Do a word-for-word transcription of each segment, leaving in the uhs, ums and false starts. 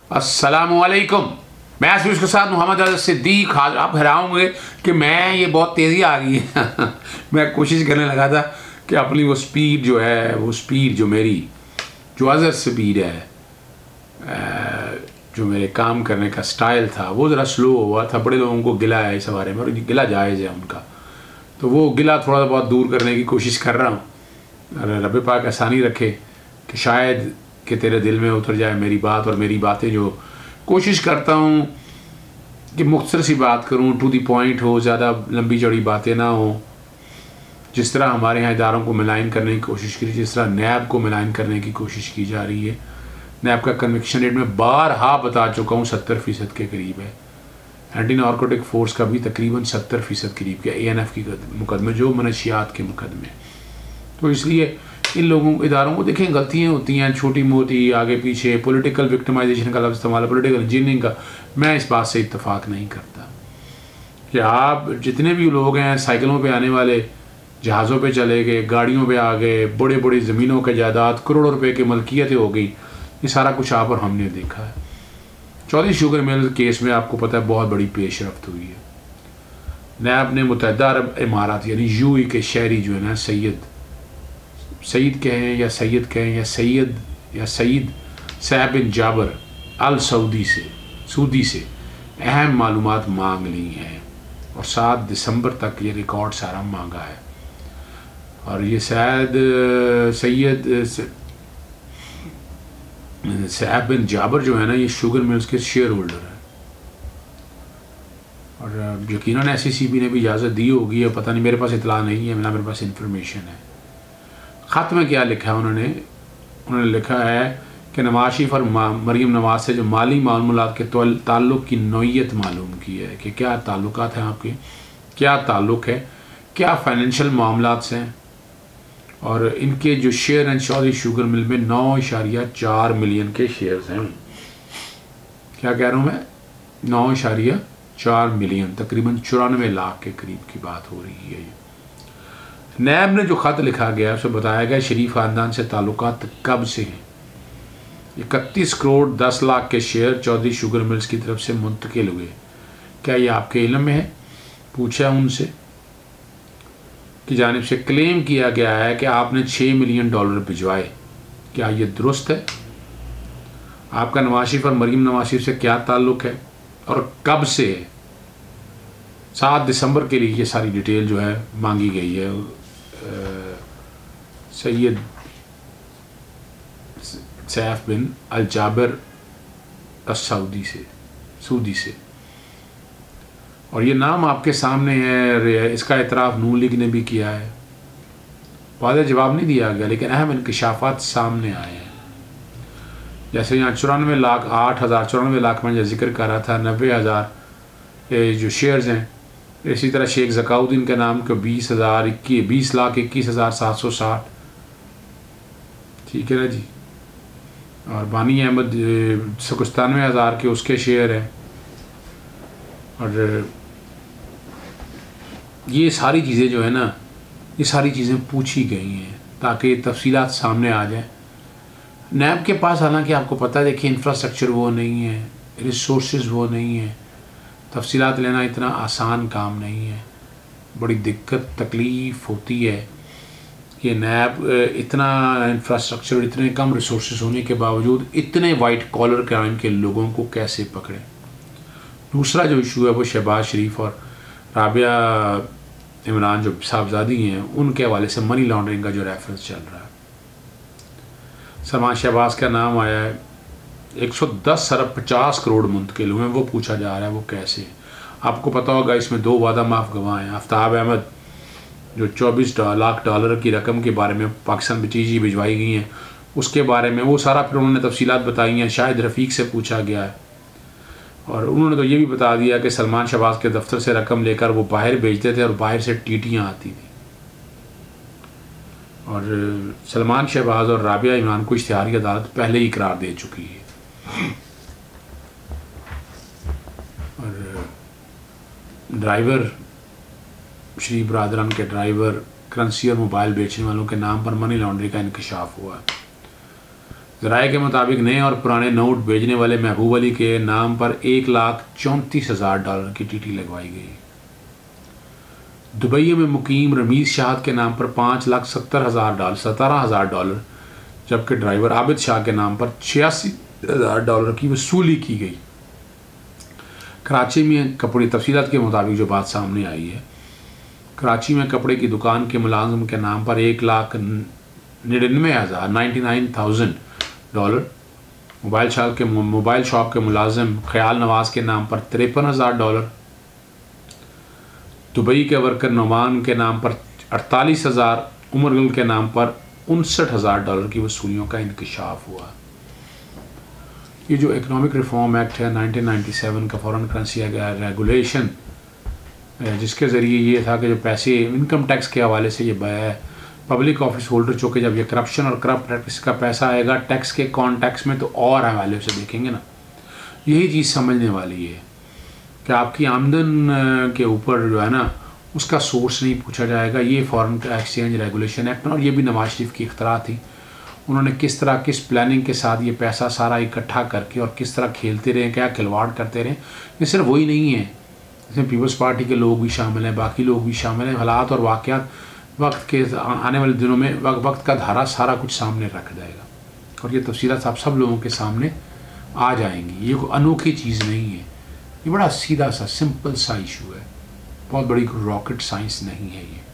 अस्सलामुअलैकुम। मैं आसिफ के साथ मोहम्मद अज़हर सिद्दीक। आज आप हैरान कि मैं ये बहुत तेज़ी आ गई है मैं कोशिश करने लगा था कि अपनी वो स्पीड जो है वो स्पीड जो मेरी जो अज़हर स्पीड है, जो मेरे काम करने का स्टाइल था वो ज़रा स्लो हुआ था। बड़े लोगों को गिला है इस बारे में और गिला जायज़ है उनका, तो वो गिला थोड़ा बहुत दूर करने की कोशिश कर रहा हूँ। रब पाक आसानी रखे कि शायद कि तेरे दिल में उतर जाए मेरी बात और मेरी बातें जो कोशिश करता हूँ कि मुख्तसर सी बात करूँ, टू दी पॉइंट हो, ज़्यादा लंबी चौड़ी बातें ना हो। जिस तरह हमारे यहाँ इदारों को मिलान करने की कोशिश की, जिस तरह नैब को मिलान करने की कोशिश की जा रही है। नैब का कन्विक्शन रेट में बारहा बता चुका हूँ सत्तर फ़ीसद के करीब है। एंटी नार्कोटिक फोर्स का भी तकरीबन सत्तर फ़ीसद करीब के ए एन एफ की मुकदमे, जो मनशियात के मुकदमे। तो इसलिए इन लोगों इदारों को देखें, गलतियाँ होती हैं छोटी मोटी, आगे पीछे पॉलिटिकल विक्टिमाइजेशन का लफ्ज़ इस्तेमाल, पॉलिटिकल इंजीनियरिंग का। मैं इस बात से इत्तेफाक नहीं करता कि आप जितने भी लोग हैं साइकिलों पे आने वाले, जहाज़ों पे चले गए, गाड़ियों पे आ गए, बड़े बड़ी ज़मीनों के जायदाद, करोड़ों रुपए की मलकियतें हो गई, ये सारा कुछ आप और हमने देखा है। चौधरी शुगर मिल केस में आपको पता है बहुत बड़ी पेशरफ्त हुई है। नैब ने मुत्तहिदा अरब इमारात यानी यूएई के शहरी जो है ना, सैयद सईद कहें या सैयद कहें या सैयद या Saeed Saib bin Jaber Al Saudi से सऊदी से अहम मालूमात मांग ली हैं और सात दिसंबर तक ये रिकॉर्ड सारा मांगा है। और ये शायद सैयद सैब बिन जाबर जो है ना, ये शुगर मिल्स के शेयर होल्डर है और यकीनन एस ई सी बी ने भी इजाज़त दी होगी या पता नहीं, मेरे पास इतला नहीं है, ना मेरे पास इंफॉर्मेशन है। ख़त में क्या लिखा है उन्होंने उन्होंने लिखा है कि नवाज शरीफ और मरीम नवाज से जो माली मामलात के ताल्लुक़ की नौइयत मालूम की है कि क्या ताल्लुकात हैं आपके, क्या ताल्लुक़ है, क्या फाइनेंशियल मामलात हैं। और इनके जो शेयर हैं चौधरी शुगर मिल में नौ इशारिया चार मिलियन के शेयर्स हैं। क्या कह रहा हूँ मैं, नौ इशारिया चार मिलियन, तकरीबन चौरानवे लाख के करीब की बात हो रही है। नैब ने जो ख़त लिखा गया उसमें बताया गया शरीफ ख़ानदान से ताल्लुकात कब से हैं। इकतीस करोड़ दस लाख के शेयर चौधरी शुगर मिल्स की तरफ से मुंतकिल हुए। क्या ये आपके इल्म में है? पूछा उनसे कि जानिब से क्लेम किया गया है कि आपने छः मिलियन डॉलर भिजवाए, क्या ये दुरुस्त है? आपका नवाज शरीफ और मरीम नवाज शरीफ से क्या ताल्लुक़ है और कब से है? सात दिसंबर के लिए ये सारी डिटेल जो है मांगी गई है Syed Saif bin Al Jaber Saudi से सऊदी से और ये नाम आपके सामने है। इसका इतराफ़ नून लीग ने भी किया है। वाज़ेह जवाब नहीं दिया गया, लेकिन अहम इंकशाफात सामने आए हैं। जैसे यहाँ चौरानवे लाख आठ हज़ार चौरानवे लाख में जो जिक्र कर रहा था, नब्बे हज़ार जो शेयर्स हैं। इसी तरह शेख ज़काउद्दीन के नाम के बीस हज़ार इक्कीस बीस लाख इक्कीस हज़ार सात सौ साठ, ठीक है ना जी। और बानी अहमद सतानवे हज़ार के उसके शेयर हैं। और ये सारी चीज़ें जो है ना, ये सारी चीज़ें पूछी गई हैं ताकि तफसीलात सामने आ जाए। नैब के पास हालांकि आपको पता है, देखिए इंफ्रास्ट्रक्चर वो नहीं है, रिसोर्सेज वो नहीं है, तफसीलात लेना इतना आसान काम नहीं है। बड़ी दिक्कत तकलीफ़ होती है कि नैब इतना इंफ्रास्ट्रक्चर, इतने कम रिसोर्सेज होने के बावजूद इतने वाइट कॉलर क्राइम के लोगों को कैसे पकड़े। दूसरा जो इशू है वो शहबाज शरीफ और राबिया इमरान जो साहबजादी हैं, उनके हवाले से मनी लॉन्ड्रिंग का जो रेफरेंस चल रहा है। सलमान शहबाज का नाम आया है, एक सौ दस अरब पचास करोड़ मुंतकिल हुए हैं, वो पूछा जा रहा है वो कैसे। आपको पता होगा इसमें दो वादा माफ गवाह हैं। आफ्ताब अहमद जो चौबीस लाख डॉलर की रकम के बारे में पाकिस्तान में चीज़ें भिजवाई गई हैं, उसके बारे में वो सारा फिर उन्होंने तफसीलात बताई हैं। शाहिद रफ़ीक से पूछा गया है और उन्होंने तो ये भी बता दिया कि सलमान शहबाज के दफ्तर से रकम लेकर वो बाहर भेजते थे और बाहर से टीटियाँ आती थी। और सलमान शहबाज और राबिया इमरान को इश्तिहारी अदालत पहले ही करार दे चुकी है। और ड्राइवर शरीफ बरादरान के ड्राइवर, करेंसी और मोबाइल बेचने वालों के नाम पर मनी लॉन्ड्रिंग का इंकशाफ हुआ। ज़राए के मुताबिक नए और पुराने नोट भेजने वाले महबूब अली के नाम पर एक लाख चौंतीस हज़ार डॉलर की टीटी लगवाई गई। दुबई में मुकीम रमीज़ शाहद के नाम पर पाँच लाख सत्तर हज़ार डॉलर सत्रह हज़ार डॉलर जबकि ड्राइवर आबिद शाह के नाम पर छियासी हज़ार डॉलर की वसूली की गई। कराची में कपड़े तफसीलात के मुताबिक जो बात सामने आई है, कराची में कपड़े की दुकान के मुलाजिम के नाम पर एक लाख निन्यानवे हज़ार ninety nine thousand dollar, mobile shop के मोबाइल शॉप के मुलाजिम ख्याल नवाज के नाम पर तिरपन हज़ार डॉलर, दुबई के वर्कर नोमान के नाम पर अड़तालीस हज़ार, उमरगुल के नाम पर उनसठ हज़ार डॉलर की वसूलियों का इंकशाफ हुआ। ये जो इकनॉमिक रिफॉर्म एक्ट है नाइनटीन नाइंटी सेवन का फॉरेन करेंसी रेगुलेशन, जिसके ज़रिए ये था कि जो पैसे इनकम टैक्स के हवाले से ये पब्लिक ऑफिस होल्डर चूँकि जब ये करप्शन और करप्ट प्रैक्टिस का पैसा आएगा टैक्स के कॉन्टेक्स्ट में तो और हवाले से देखेंगे ना, यही चीज़ समझने वाली है कि आपकी आमदन के ऊपर जो है ना उसका सोर्स नहीं पूछा जाएगा। ये फॉरेन एक्सचेंज रेगुलेशन एक्ट, और ये भी नवाज शरीफ की इख्तरा थी। उन्होंने किस तरह किस प्लानिंग के साथ ये पैसा सारा इकट्ठा करके और किस तरह खेलते रहे, क्या खिलवाड़ करते रहे। ये सिर्फ वही नहीं है, इसमें पीपल्स पार्टी के लोग भी शामिल हैं, बाकी लोग भी शामिल हैं। हालात और वाक़यात वक्त के आने वाले दिनों में वक्त वक्त का धारा सारा कुछ सामने रख जाएगा और ये तफसीलात आप सब लोगों के सामने आ जाएंगी। ये कोई अनोखी चीज़ नहीं है, ये बड़ा सीधा सा सिंपल सा इशू है, बहुत बड़ी रॉकेट साइंस नहीं है ये।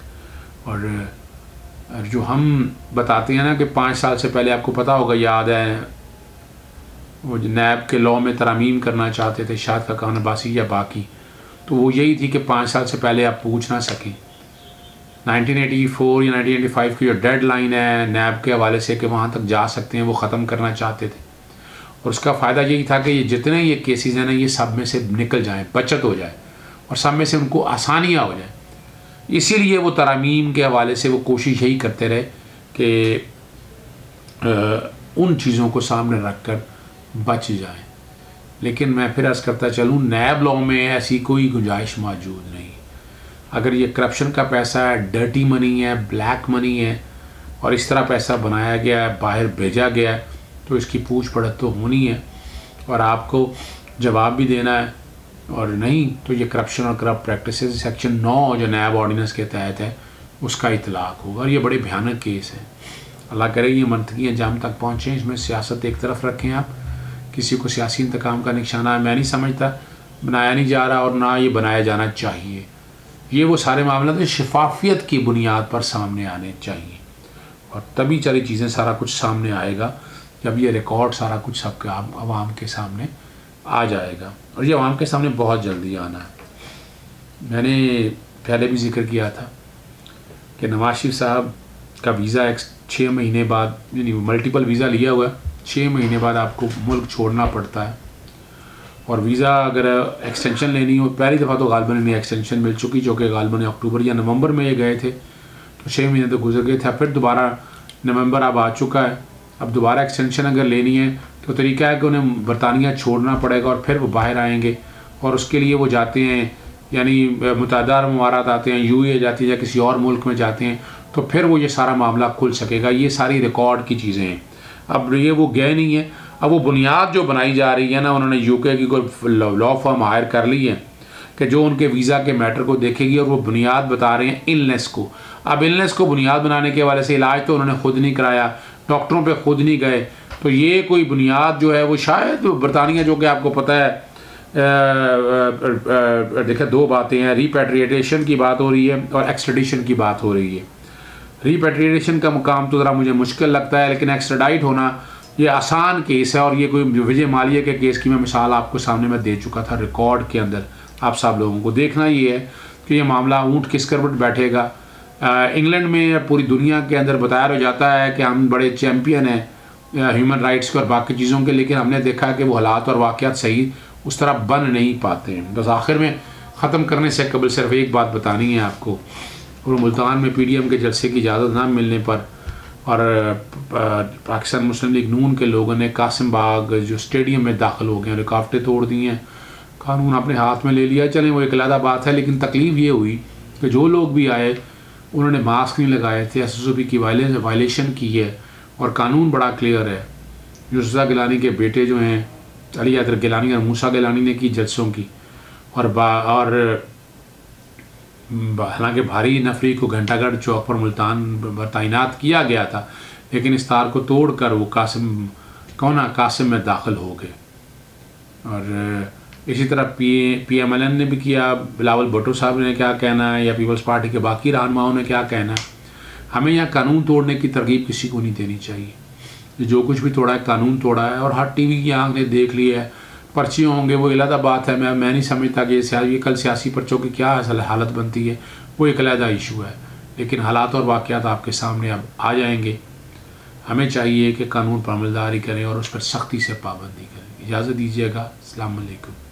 और जो हम बताते हैं ना कि पाँच साल से पहले आपको पता होगा, याद है वो जो नैब के लॉ में तरामीम करना चाहते थे शायद का खान अब्बासी या बाकी, तो वो यही थी कि पाँच साल से पहले आप पूछ ना सकें। नाइनटीन एटी फोर या नाइनटीन एटी फाइव की जो डेड लाइन है नैब के हवाले से कि वहाँ तक जा सकते हैं, वो ख़त्म करना चाहते थे। और उसका फ़ायदा यही था कि ये जितने ये केसेस हैं ना ये सब में से निकल जाएँ, बचत हो जाए और सब में से उनको आसानियाँ हो जाए। इसीलिए वो तरामीम के हवाले से वो कोशिश यही करते रहे कि उन चीज़ों को सामने रख कर बच जाए। लेकिन मैं फिर अर्ज़ करता चलूँ, नैब लॉ में ऐसी कोई गुंजाइश मौजूद नहीं। अगर ये करप्शन का पैसा है, डर्टी मनी है, ब्लैक मनी है और इस तरह पैसा बनाया गया है, बाहर भेजा गया है, तो इसकी पूछ पड़त तो होनी है और आपको जवाब भी देना है। और नहीं तो ये करप्शन और करप्ट प्रैक्टिस सेक्शन नौ जो नैब ऑर्डिनेंस के तहत है उसका इतलाक़ होगा। और ये बड़े भयानक केस है। अल्लाह करे ये मंतकी अंजाम तक पहुँचें। इसमें सियासत एक तरफ रखें, आप किसी को सियासी इंतकाम का निशाना मैं नहीं समझता, बनाया नहीं जा रहा और ना ये बनाया जाना चाहिए। ये वो सारे मामला तो शफाफियत की बुनियाद पर सामने आने चाहिए और तभी सारी चीज़ें सारा कुछ सामने आएगा जब ये रिकॉर्ड सारा कुछ सबके आवाम के सामने आ जाएगा। और ये आवाम के सामने बहुत जल्दी आना है। मैंने पहले भी जिक्र किया था कि नवाज शरीफ साहब का वीज़ा एक छः महीने बाद, यानी मल्टीपल वीज़ा लिया हुआ है, छः महीने बाद आपको मुल्क छोड़ना पड़ता है। और वीज़ा अगर एक्सटेंशन लेनी हो, पहली दफ़ा तो गालिबन इन्हें एक्सटेंशन मिल चुकी, जो कि गालिबन अक्टूबर या नवंबर में ये गए थे, तो छः महीने तो गुजर गए थे। फिर दोबारा नवंबर अब आ चुका है, अब दोबारा एक्सटेंशन अगर लेनी है तो तरीका है कि उन्हें बरतानिया छोड़ना पड़ेगा और फिर वो बाहर आएंगे और उसके लिए वो जाते हैं, यानी मुतअद्दिद ममारात आते हैं, यू ए जाती है या किसी और मुल्क में जाते हैं, तो फिर वो ये सारा मामला खुल सकेगा। ये सारी रिकॉर्ड की चीज़ें हैं। अब ये वो गए नहीं है, अब वो बुनियाद जो बनाई जा रही है ना, उन्होंने यूके की कोई लॉ फर्म हायर कर ली है कि जो उनके वीज़ा के मैटर को देखेगी और वो बुनियाद बता रहे हैं इलनेस को। अब इलनेस को बुनियाद बनाने के हवाले से इलाज तो उन्होंने ख़ुद नहीं कराया, डॉक्टरों पे ख़ुद नहीं गए, तो ये कोई बुनियाद जो है वो शायद बरतानिया, जो कि आपको पता है, देखिए दो बातें हैं, रिपैट्रिएशन की बात हो रही है और एक्सट्रेडिशन की बात हो रही है। रिपैट्रिएशन का मुकाम तो ज़रा मुझे मुश्किल लगता है, लेकिन एक्सट्राडाइट होना ये आसान केस है। और ये कोई विजय माल्या के केस की मैं मिसाल आपको सामने में दे चुका था रिकॉर्ड के अंदर। आप सब लोगों को देखना ये है कि ये मामला ऊँट किस करवट बैठेगा। इंग्लैंड में पूरी दुनिया के अंदर बताया जाता है कि हम बड़े चैम्पियन हैं ह्यूमन राइट्स के और बाकी चीज़ों के, लेकिन हमने देखा कि वो हालात और वाक़यात सही उस तरह बन नहीं पाते हैं। बस आखिर में ख़त्म करने से कबल सिर्फ एक बात बतानी है आपको, और मुल्तान में पी डी एम के जलसे की इजाज़त ना मिलने पर और पाकिस्तान मुस्लिम लीग नून के लोगों ने कासिम बाग जो स्टेडियम में दाखिल हो गए, रुकावटें तोड़ दी हैं, कानून अपने हाथ में ले लिया। चलें वो एक अलग बात है, लेकिन तकलीफ़ ये हुई कि जो लोग भी आए उन्होंने मास्क नहीं लगाए थे, एस एस ओ पी की वायलेशन की है और कानून बड़ा क्लियर है। यूसुफ गिलानी के बेटे जो हैं अली हैदर गिलानी और मूसा गिलानी ने की जलसों की, और बा और हालांकि भारी नफरी को घंटागढ़ चौक पर मुल्तान तैनात किया गया था, लेकिन इस तार को तोड़कर वो कासिम कौना कासिम में दाखिल हो गए। और इसी तरह P P M L N ने भी किया, बिलावल भुट्टो साहब ने क्या कहना है या पीपल्स पार्टी के बाकी रहनुमाओं ने क्या कहना है। हमें यहाँ कानून तोड़ने की तरकीब किसी को नहीं देनी चाहिए। जो कुछ भी तोड़ा है कानून तोड़ा है, और हर टीवी की आंख ने देख लिया है। पर्चे होंगे वो अलहदा बात है, मैं मैं नहीं समझता कि ये कल सियासी पर्चों की क्या असल हालत बनती है, वो एक अलहदा इशू है। लेकिन हालात और वाक़यात आपके सामने अब आ जाएंगे। हमें चाहिए कि कानून पर अमलदारी करें और उस पर सख्ती से पाबंदी करें। इजाज़त दीजिएगा। अस्सलाम वालेकुम।